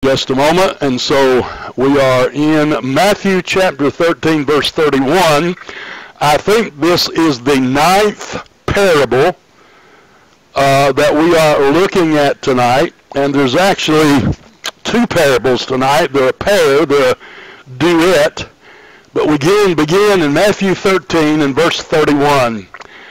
just a moment. And so we are in Matthew chapter 13, verse 31. I think this is the 9th parable that we are looking at tonight. And there's actually 2 parables tonight. They're a pair, they're a duet. But we begin in Matthew 13 and verse 31.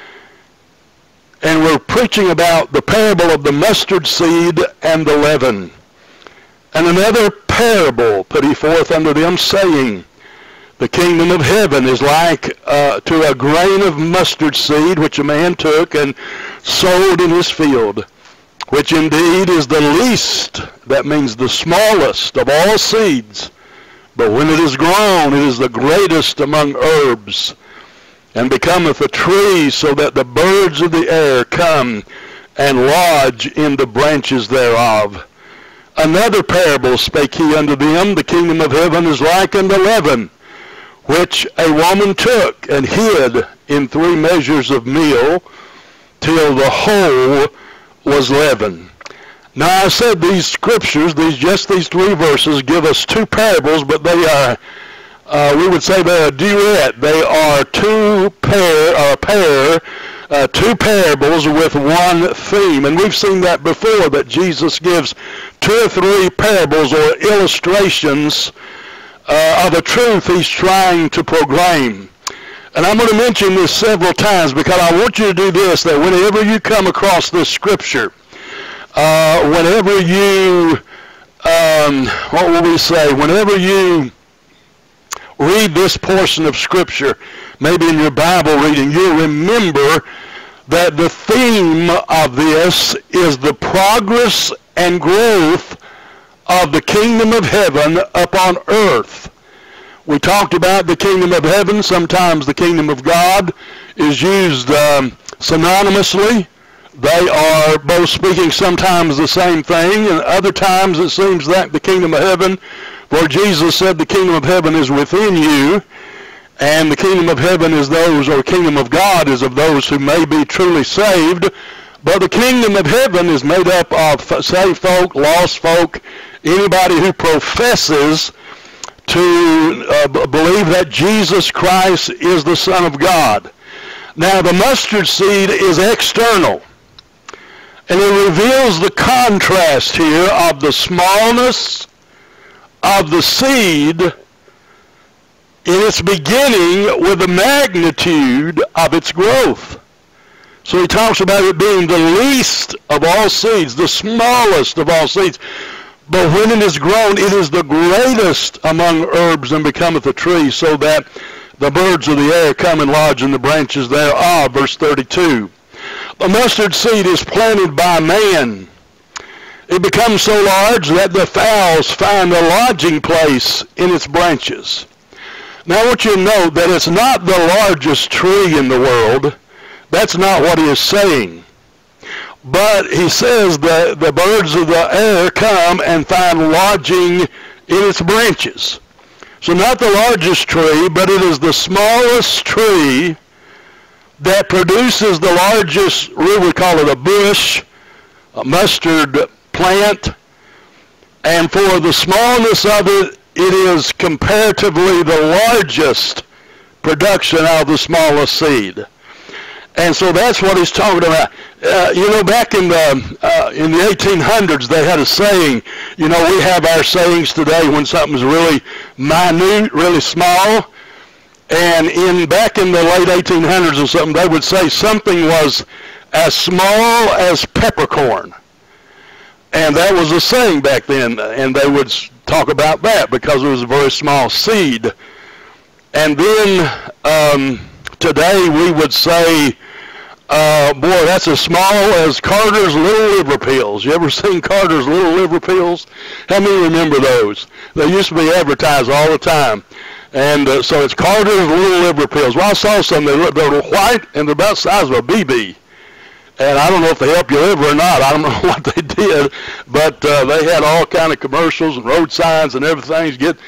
And we're preaching about the parable of the mustard seed and the leaven. And another parable put he forth unto them, saying, the kingdom of heaven is like to a grain of mustard seed, which a man took and sowed in his field, which indeed is the least, that means the smallest of all seeds. But when it is grown, it is the greatest among herbs, and becometh a tree, so that the birds of the air come and lodge in the branches thereof. Another parable spake he unto them, the kingdom of heaven is like unto leaven, which a woman took and hid in 3 measures of meal, till the whole was leavened. Now I said these scriptures, just these 3 verses, give us 2 parables, but they are, we would say they're a duet. They are 2 parables with 1 theme. And we've seen that before, that Jesus gives 2 or 3 parables or illustrations of a truth he's trying to proclaim. And I'm going to mention this several times because I want you to do this, that whenever you come across this scripture, whenever you, whenever you read this portion of scripture, maybe in your Bible reading, you'll remember that the theme of this is the progress and growth of the kingdom of heaven upon earth. We talked about the kingdom of heaven. Sometimes the kingdom of God is used synonymously. They are both speaking sometimes the same thing, and other times it seems that the kingdom of heaven, for Jesus said the kingdom of heaven is within you, and the kingdom of heaven is those, or kingdom of God is of those who may be truly saved. But the kingdom of heaven is made up of saved folk, lost folk, anybody who professes to believe that Jesus Christ is the Son of God. Now the mustard seed is external, and it reveals the contrast here of the smallness of the seed in its beginning with the magnitude of its growth. So he talks about it being the least of all seeds, the smallest of all seeds. But when it is grown, it is the greatest among herbs, and becometh a tree, so that the birds of the air come and lodge in the branches thereof. Verse 32. The mustard seed is planted by man. It becomes so large that the fowls find a lodging place in its branches. Now I want you to note that it's not the largest tree in the world. That's not what he is saying. But he says that the birds of the air come and find lodging in its branches. So not the largest tree, but it is the smallest tree that produces the largest, we would call it a bush, a mustard plant. And for the smallness of it, it is comparatively the largest production of the smallest seed. And so that's what he's talking about. Back in the 1800s, they had a saying. We have our sayings today when something's really minute, really small. And back in the late 1800s or something, they would say something was as small as peppercorn. And that was a saying back then. And they would talk about that because it was a very small seed. And then today we would say, boy, that's as small as Carter's Little Liver Pills. You ever seen Carter's Little Liver Pills? How many remember those? They used to be advertised all the time. And so it's Carter's Little Liver Pills. Well, I saw some. They're white, and they're about the size of a BB. And I don't know if they help your liver or not. I don't know what they did. But they had all kind of commercials and road signs and everything. Get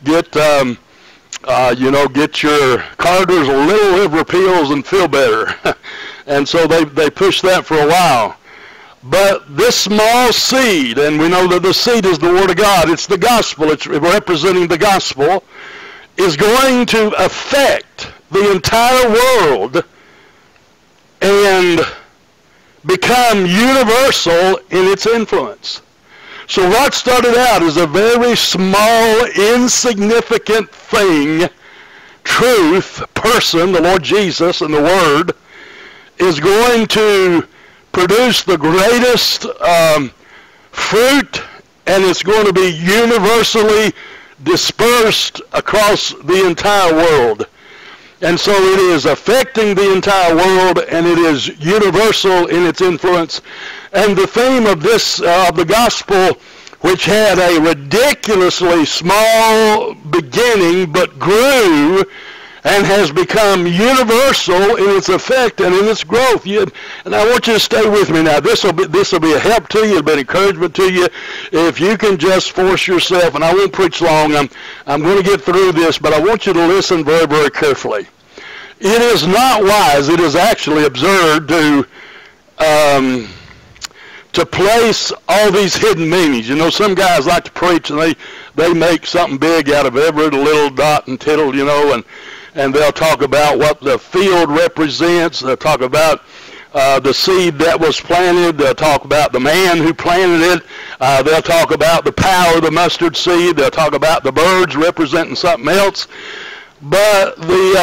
your Carter's Little Liver Pills and feel better. And so they pushed that for a while. But this small seed, and we know that the seed is the Word of God, it's the gospel, it's representing the gospel, is going to affect the entire world and become universal in its influence. So what started out as a very small, insignificant thing, truth, person, the Lord Jesus and the Word, is going to produce the greatest fruit, and it's going to be universally dispersed across the entire world. And so it is affecting the entire world, and it is universal in its influence. And the theme of this, of the gospel, which had a ridiculously small beginning but grew and has become universal in its effect and in its growth. And I want you to stay with me now. This will be a help to you, it'll be an encouragement to you. If you can just force yourself, and I won't preach long, I'm going to get through this, but I want you to listen very, very carefully. It is not wise, it is actually absurd to place all these hidden meanings. You know, some guys like to preach and they make something big out of every little dot and tittle, you know, and they'll talk about what the field represents. They'll talk about the seed that was planted. They'll talk about the man who planted it. They'll talk about the power of the mustard seed. They'll talk about the birds representing something else. But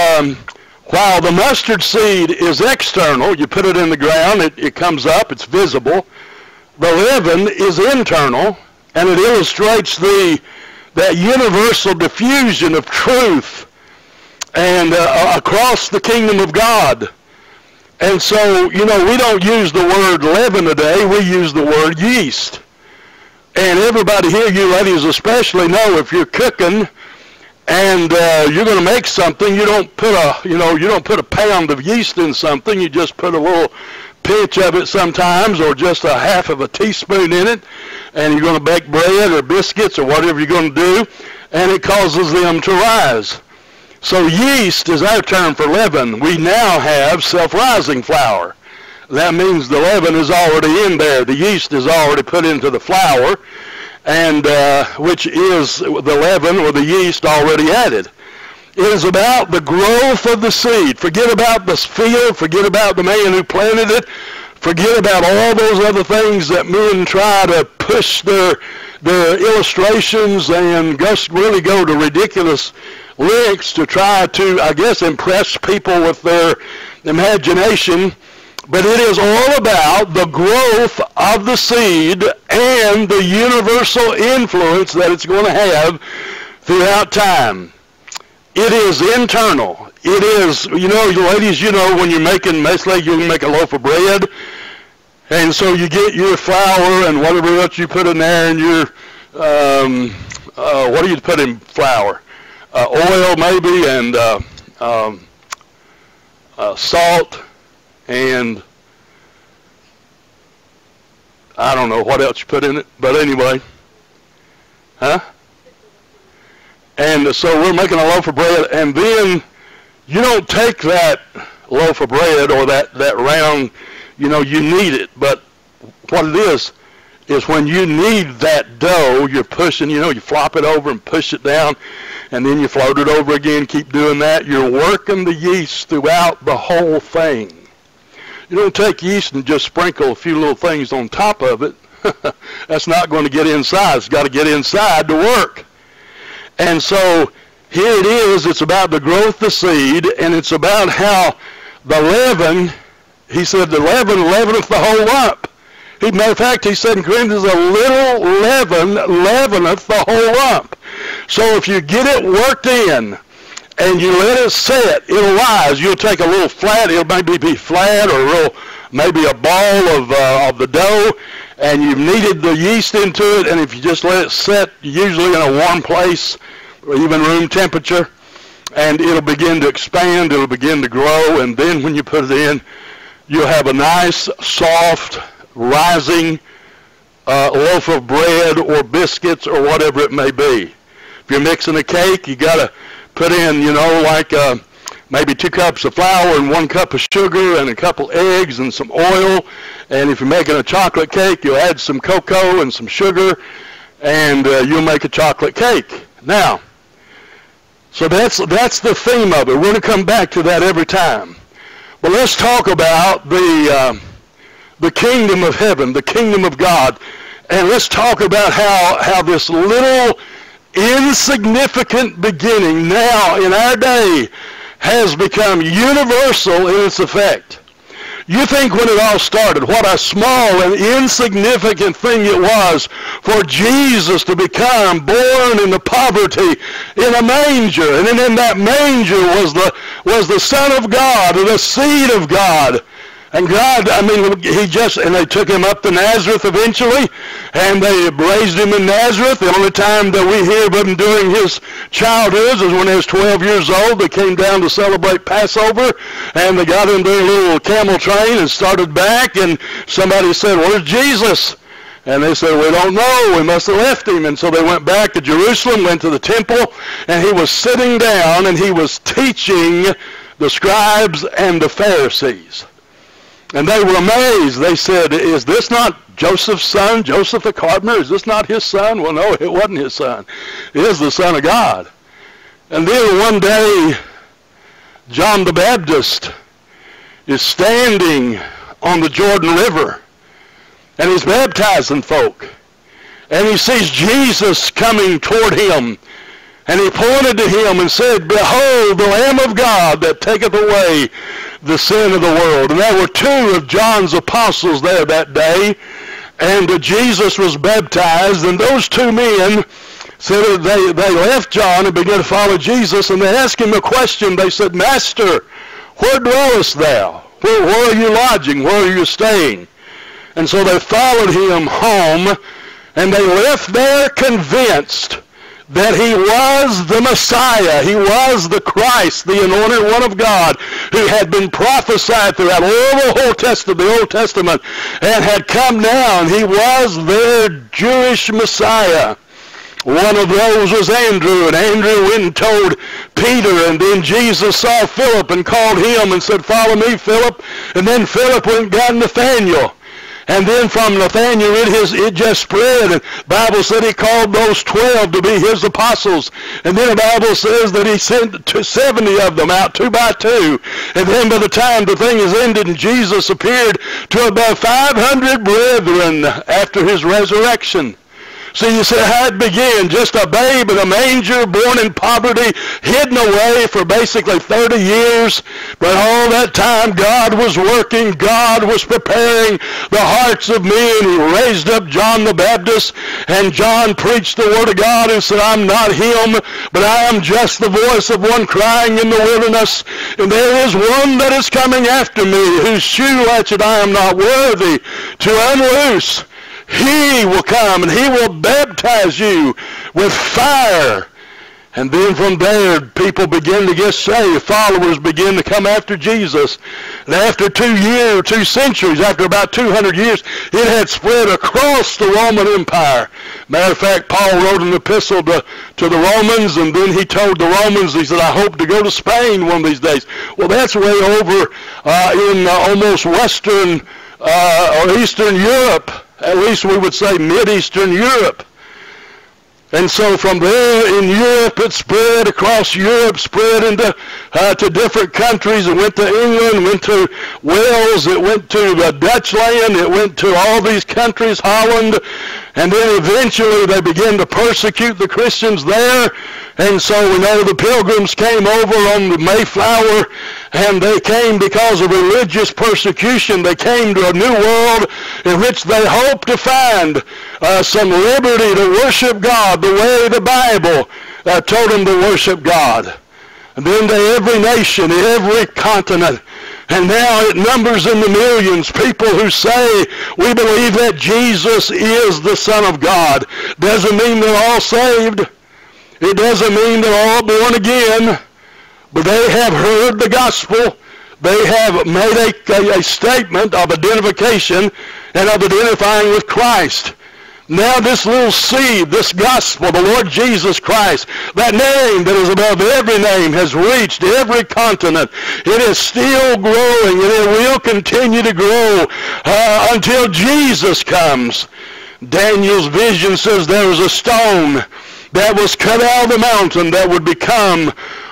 while the mustard seed is external, you put it in the ground, it comes up, it's visible. The leaven is internal, and it illustrates that universal diffusion of truth and across the kingdom of God. And so, you know, we don't use the word leaven today, we use the word yeast. And everybody here, you ladies especially, know if you're cooking and you're going to make something, you don't put a pound of yeast in something, you just put a little pinch of it sometimes, or just a half of a teaspoon in it, and you're going to bake bread or biscuits or whatever you're going to do, and it causes them to rise. So yeast is our term for leaven. We now have self-rising flour. That means the leaven is already in there. The yeast is already put into the flour, and which is the leaven or the yeast already added. It is about the growth of the seed. Forget about the field. Forget about the man who planted it. Forget about all those other things that men try to push their illustrations and just really go to ridiculous lengths to try to, I guess, impress people with their imagination. But it is all about the growth of the seed and the universal influence that it's going to have throughout time. It is internal. It is, you know, ladies, you know, when you're making, basically you make a loaf of bread, and so you get your flour and whatever else you put in there, and your, what do you put in flour? Oil maybe, and salt, and I don't know what else you put in it, but anyway, huh? And so we're making a loaf of bread, and then you don't take that loaf of bread or that round, you know, you knead it. But what it is when you knead that dough, you're pushing, you know, you flop it over and push it down, and then you float it over again, keep doing that. You're working the yeast throughout the whole thing. You don't take yeast and just sprinkle a few little things on top of it. That's not going to get inside. It's got to get inside to work. And so here it is, it's about the growth of the seed, and it's about how the leaven, he said, the leaven leaveneth the whole lump. Matter of fact, he said in Corinthians, a little leaven leaveneth the whole lump. So if you get it worked in, and you let it set, it'll rise. You'll take a little flat, it'll maybe be flat, or maybe a ball of the dough, and you've kneaded the yeast into it, and if you just let it set, usually in a warm place, or even room temperature, and it'll begin to expand, it'll begin to grow, and then when you put it in, you'll have a nice, soft, rising loaf of bread or biscuits or whatever it may be. If you're mixing a cake, you got to put in, you know, like maybe 2 cups of flour and 1 cup of sugar and a couple eggs and some oil, And if you're making a chocolate cake, you'll add some cocoa and some sugar, and you'll make a chocolate cake. Now, so that's the theme of it. We're going to come back to that every time. But let's talk about the kingdom of heaven, the kingdom of God. And let's talk about how this little insignificant beginning now in our day has become universal in its effect. You think when it all started, what a small and insignificant thing it was for Jesus to become born into poverty in a manger. And then in that manger was the Son of God, or the seed of God. And God, and they took him up to Nazareth eventually, and they raised him in Nazareth. The only time that we hear of him during his childhood is when he was 12 years old. They came down to celebrate Passover, and they got into a little camel train and started back, and somebody said, "Where's Jesus?" And they said, "We don't know. We must have left him." And so they went back to Jerusalem, went to the temple, and he was sitting down, and he was teaching the scribes and the Pharisees. And they were amazed. They said, "Is this not Joseph's son, Joseph the carpenter? Is this not his son?" Well, no, it wasn't his son. It is the Son of God. And then one day, John the Baptist is standing on the Jordan River, and he's baptizing folk. And he sees Jesus coming toward him. And he pointed to him and said, "Behold, the Lamb of God that taketh away the sin of the world." And there were two of John's apostles there that day, and Jesus was baptized, and those two men said they left John and began to follow Jesus, and they asked him a question. They said, "Master, where dwellest thou? Where are you lodging? Where are you staying?" And so they followed him home, and they left there convinced that he was the Messiah, he was the Christ, the anointed one of God, who had been prophesied throughout all the Old Testament, and had come down. He was their Jewish Messiah. One of those was Andrew, and Andrew went and told Peter, and then Jesus saw Philip and called him and said, "Follow me, Philip." And then Philip went and got Nathanael. And then from Nathanael, it just spread. And the Bible said he called those 12 to be his apostles. And then the Bible says that he sent 70 of them out 2 by 2. And then by the time the thing is ended and Jesus appeared to about 500 brethren after his resurrection. So you see how it began, just a babe in a manger, born in poverty, hidden away for basically 30 years. But all that time God was working, God was preparing the hearts of men. He raised up John the Baptist, and John preached the word of God and said, "I'm not him, but I am just the voice of one crying in the wilderness. And there is one that is coming after me, whose shoe latchet I am not worthy to unloose. He will come, and he will baptize you with fire." And then from there, people begin to get saved. Followers begin to come after Jesus. And after 2 centuries, after about 200 years, it had spread across the Roman Empire. Matter of fact, Paul wrote an epistle to the Romans, and then he told the Romans, he said, "I hope to go to Spain one of these days." Well, that's way over in almost Western or Eastern Europe. At least we would say Mid-Eastern Europe. And so from there in Europe, it spread across Europe, spread into to different countries. It went to England, went to Wales, it went to Dutch land, it went to all these countries, Holland. And then eventually they began to persecute the Christians there. And so we know the Pilgrims came over on the Mayflower, and they came because of religious persecution. They came to a new world in which they hoped to find some liberty to worship God the way the Bible told them to worship God. And then to every nation, every continent. And now it numbers in the millions, people who say, "We believe that Jesus is the Son of God." Doesn't mean they're all saved. It doesn't mean they're all born again. But they have heard the gospel. They have made a statement of identification and of identifying with Christ. Now this little seed, this gospel, the Lord Jesus Christ, that name that is above every name, has reached every continent. It is still growing, and it will continue to grow until Jesus comes. Daniel's vision says there was a stone that was cut out of the mountain that would become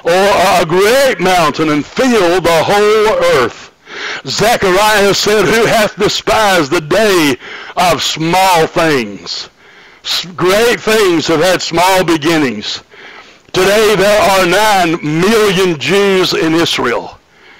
a great mountain and fill the whole earth. Zechariah said, who hath despised the day of small things? Great things have had small beginnings. Today there are 9 million Jews in Israel.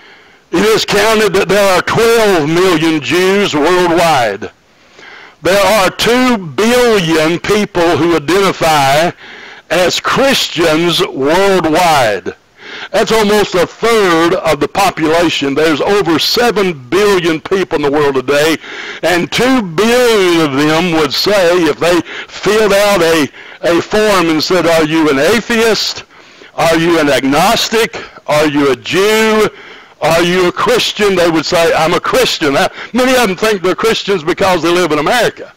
It is counted that there are 12 million Jews worldwide. There are 2 billion people who identify as Christians worldwide. That's almost a third of the population. There's over 7 billion people in the world today, and 2 billion of them would say, if they filled out a form and said, are you an atheist? Are you an agnostic? Are you a Jew? Are you a Christian? They would say, I'm a Christian. Now, many of them think they're Christians because they live in America.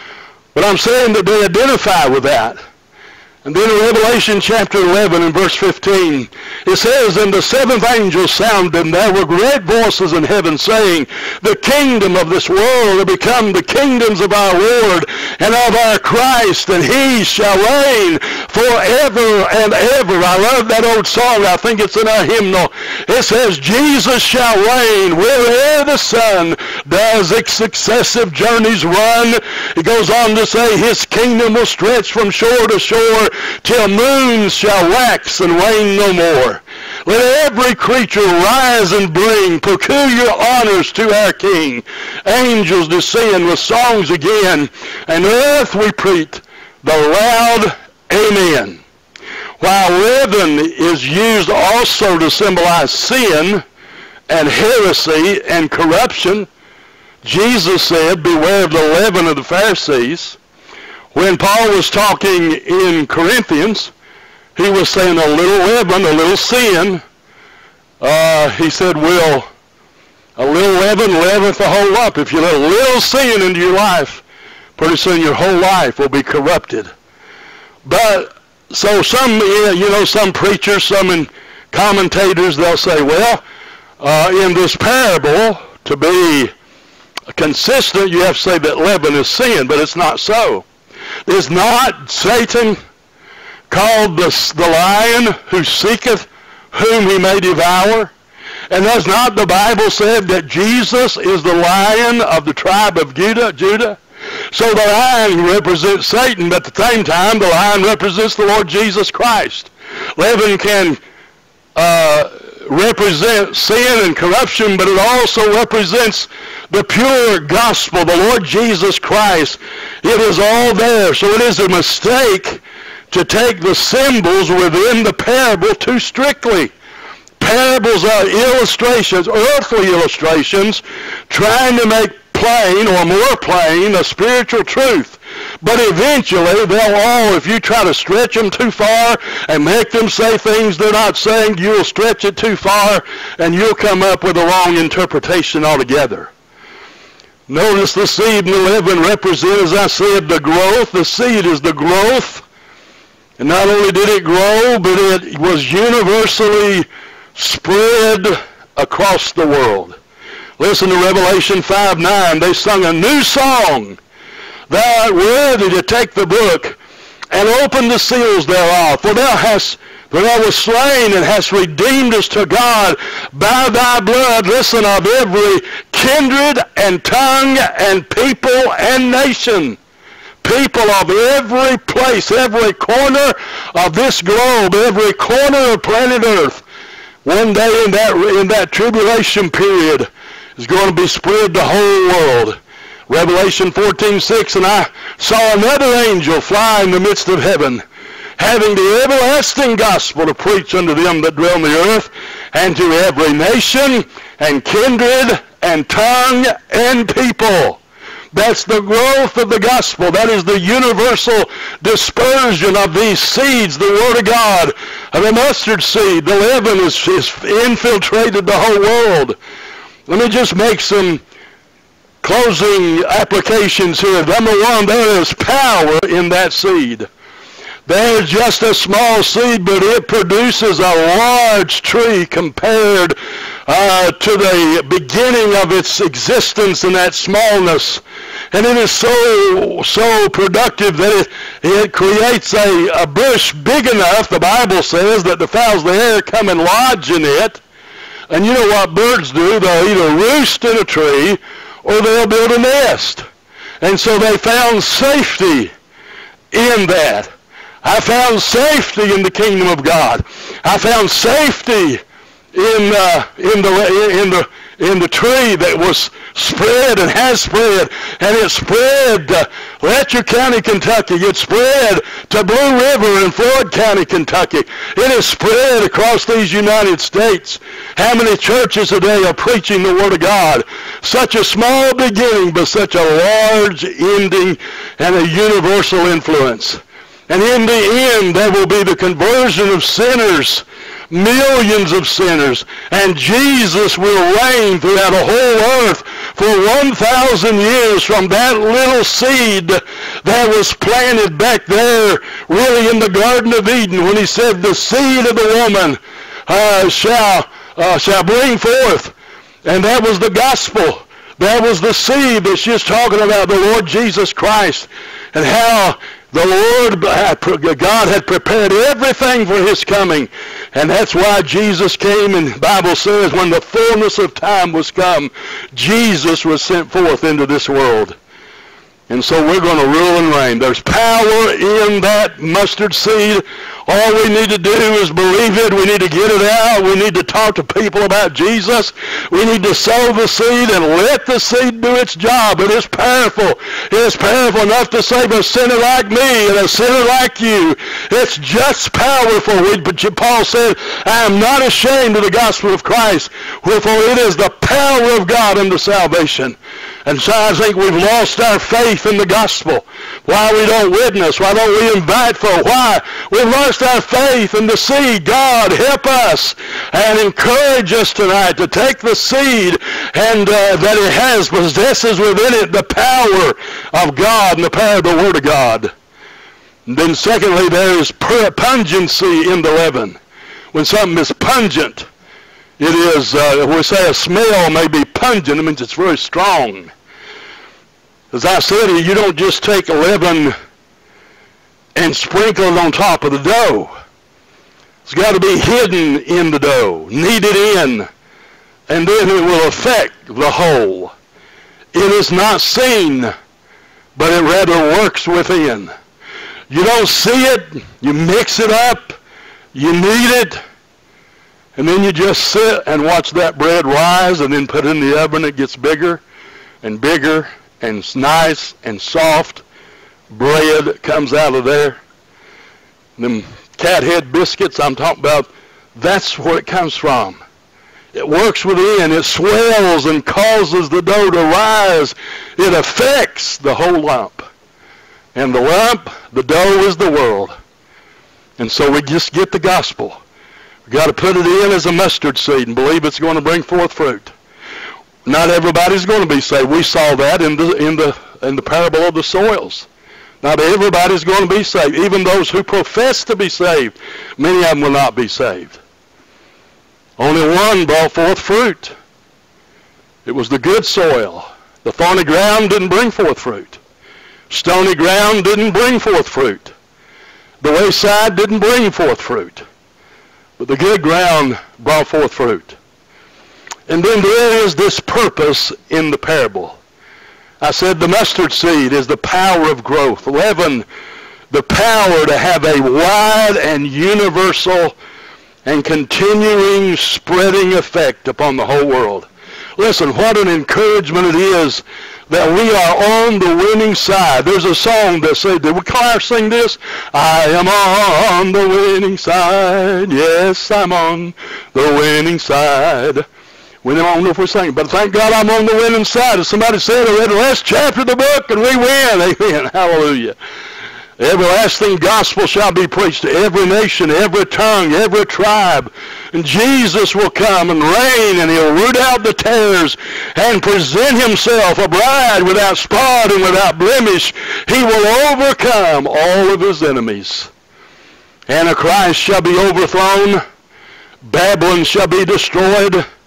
But I'm saying that they identify with that. And then in Revelation chapter 11 and verse 15, it says, and the 7th angel sounded, and there were great voices in heaven saying, the kingdom of this world will become the kingdoms of our Lord and of our Christ, and he shall reign forever and ever. I love that old song. I think it's in our hymnal. It says, Jesus shall reign where'er the sun does its successive journeys run. It goes on to say, his kingdom will stretch from shore to shore, till moons shall wax and wane no more. Let every creature rise and bring peculiar honors to our King. Angels descend with songs again, and earth repeat the loud Amen. While leaven is used also to symbolize sin and heresy and corruption, Jesus said, beware of the leaven of the Pharisees. When Paul was talking in Corinthians, he was saying a little leaven, a little sin. He said, well, a little leaven leaveneth the whole lump. If you let a little sin into your life, pretty soon your whole life will be corrupted. But, so some, some preachers, some commentators, they'll say, well, in this parable, to be consistent, you have to say that leaven is sin, but it's not so. Is not Satan called the lion who seeketh whom he may devour? And has not the Bible said that Jesus is the Lion of the tribe of Judah? So the lion represents Satan, but at the same time, the lion represents the Lord Jesus Christ. Leaven can represent sin and corruption, but it also represents the pure gospel, the Lord Jesus Christ. It is all there. So it is a mistake to take the symbols within the parable too strictly. Parables are illustrations, earthly illustrations, trying to make plain or more plain a spiritual truth. But eventually they'll all, if you try to stretch them too far and make them say things they're not saying, you'll stretch it too far and you'll come up with a wrong interpretation altogether. Notice the seed and the leaven represent, as I said, the growth. The seed is the growth. And not only did it grow, but it was universally spread across the world. Listen to Revelation 5:9. They sung a new song. Thou art worthy to take the book and open the seals thereof. For thou wast slain and hast redeemed us to God by thy blood, listen, of every kindred and tongue and people and nation. People of every place, every corner of this globe, every corner of planet Earth, one day in that tribulation period is going to be spread the whole world. Revelation 14:6, and I saw another angel fly in the midst of heaven, having the everlasting gospel to preach unto them that dwell on the earth, and to every nation, and kindred, and tongue, and people. That's the growth of the gospel. That is the universal dispersion of these seeds, the Word of God, of the mustard seed. The leaven is infiltrated the whole world. Let me just make some closing applications here. Number one, there is power in that seed. There's just a small seed, but it produces a large tree compared to the beginning of its existence in that smallness. And it is so productive that it creates a bush big enough, the Bible says, that the fowls of the air come and lodge in it. And you know what birds do? They'll either roost in a tree or they'll build a nest. And so they found safety in that. I found safety in the kingdom of God. I found safety in the tree that was spread and has spread, and it spread to Letcher County, Kentucky. It spread to Blue River in Floyd County, Kentucky. It is spread across these United States. How many churches today are preaching the Word of God? Such a small beginning, but such a large ending and a universal influence. And in the end, there will be the conversion of sinners, millions of sinners, and Jesus will reign throughout the whole earth for 1,000 years from that little seed that was planted back there, really in the Garden of Eden, when he said, the seed of the woman shall bring forth. And that was the gospel. That was the seed that she's talking about, the Lord Jesus Christ, and how the Lord, God had prepared everything for his coming. And that's why Jesus came, and the Bible says when the fullness of time was come, Jesus was sent forth into this world. And so we're going to rule and reign. There's power in that mustard seed. All we need to do is believe it. We need to get it out. We need to talk to people about Jesus. We need to sow the seed and let the seed do its job. It is powerful. It is powerful enough to save a sinner like me and a sinner like you. It's just powerful. But Paul said, I am not ashamed of the gospel of Christ, wherefore it is the power of God unto salvation. And so I think we've lost our faith in the gospel. Why we don't witness? Why don't we invite folk? Why? We've lost our faith in the seed. God, help us and encourage us tonight to take the seed and that it has, possesses within it the power of God and the power of the Word of God. And then secondly, there is pungency in the leaven. When something is pungent, it is, we say a smell may be pungent, it means it's very strong. As I said, you don't just take a leaven and sprinkle it on top of the dough. It's got to be hidden in the dough, kneaded in, and then it will affect the whole. It is not seen, but it rather works within. You don't see it, you mix it up, you knead it, and then you just sit and watch that bread rise and then put it in the oven. It gets bigger and bigger and it's nice and soft. Bread comes out of there. Them cat head biscuits I'm talking about, that's where it comes from. It works within. It swells and causes the dough to rise. It affects the whole lump. And the lump, the dough, is the world. And so we just get the gospel. We've got to put it in as a mustard seed and believe it's going to bring forth fruit. Not everybody's going to be saved. We saw that in the parable of the soils. Not everybody's going to be saved. Even those who profess to be saved, many of them will not be saved. Only one brought forth fruit. It was the good soil. The thorny ground didn't bring forth fruit. Stony ground didn't bring forth fruit. The wayside didn't bring forth fruit. But the good ground brought forth fruit. And then there is this purpose in the parable. I said the mustard seed is the power of growth. Leaven, the power to have a wide and universal and continuing spreading effect upon the whole world. Listen, what an encouragement it is that we are on the winning side. There's a song that said, did we choir sing this? I am on the winning side. Yes, I'm on the winning side. We don't know if we're singing, but thank God I'm on the winning side. As somebody said, I read the last chapter of the book and we win. Amen. Hallelujah. Everlasting gospel shall be preached to every nation, every tongue, every tribe. And Jesus will come and reign, and he'll root out the tares and present himself a bride without spot and without blemish. He will overcome all of his enemies. Antichrist shall be overthrown. Babylon shall be destroyed.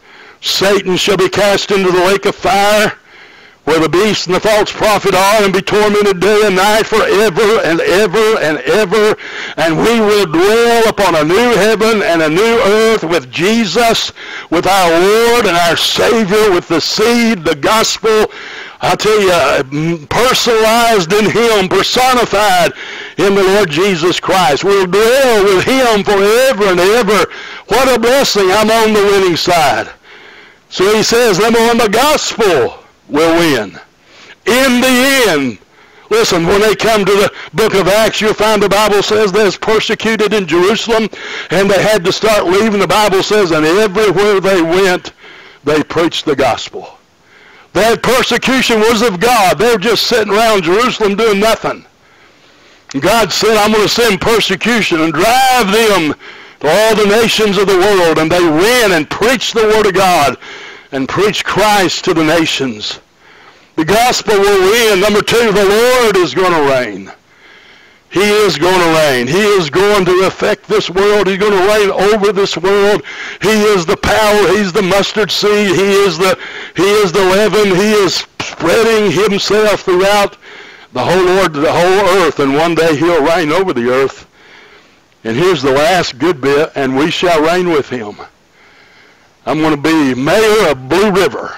Satan shall be cast into the lake of fire, where the beast and the false prophet are, and be tormented day and night forever and ever and ever. And we will dwell upon a new heaven and a new earth with Jesus, with our Lord and our Savior, with the seed, the gospel, I tell you, personalized in Him, personified in the Lord Jesus Christ. We'll dwell with Him forever and ever. What a blessing. I'm on the winning side. So he says, them on the gospel will win. In the end, listen, when they come to the book of Acts, you'll find the Bible says they was persecuted in Jerusalem, and they had to start leaving. The Bible says, and everywhere they went, they preached the gospel. That persecution was of God. They were just sitting around Jerusalem doing nothing. And God said, I'm going to send persecution and drive them to all the nations of the world. And they went and preached the Word of God and preached Christ to the nations. The gospel will win. Number two, the Lord is going to reign. He is going to reign. He is going to affect this world. He's going to reign over this world. He is the power. He's the mustard seed. He is the leaven. He is spreading himself throughout the whole earth. And one day he'll reign over the earth. And here's the last good bit, and we shall reign with him. I'm going to be mayor of Blue River.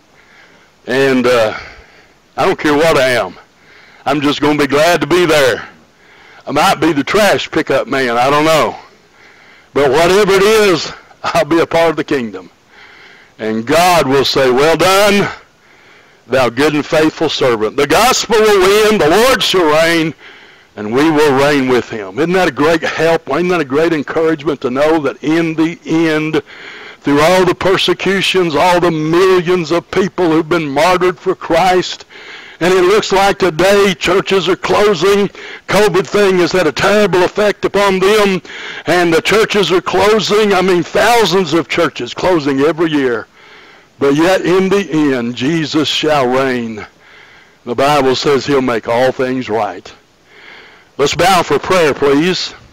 And I don't care what I am. I'm just going to be glad to be there. I might be the trash pickup man, I don't know. But whatever it is, I'll be a part of the kingdom. And God will say, well done, thou good and faithful servant. The gospel will win, the Lord shall reign, and we will reign with him. Isn't that a great help? Isn't that a great encouragement to know that in the end, through all the persecutions, all the millions of people who've been martyred for Christ, and it looks like today churches are closing. COVID thing has had a terrible effect upon them. And the churches are closing. I mean, thousands of churches closing every year. But yet in the end, Jesus shall reign. The Bible says he'll make all things right. Let's bow for prayer, please.